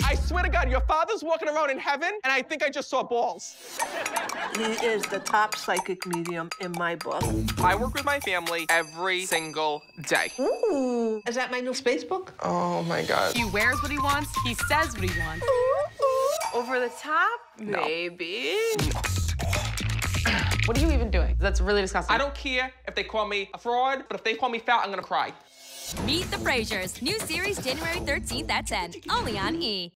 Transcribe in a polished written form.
I swear to God, your father's walking around in heaven, and I think I just saw balls. He is the top psychic medium in my book. I work with my family every single day. Ooh, is that my new space book? Oh my God. He wears what he wants, he says what he wants. Over the top? No. Maybe. What are you even doing? That's really disgusting. I don't care if they call me a fraud, but if they call me fat, I'm gonna cry. Meet The Frasers, new series January 13th at 10, only on E!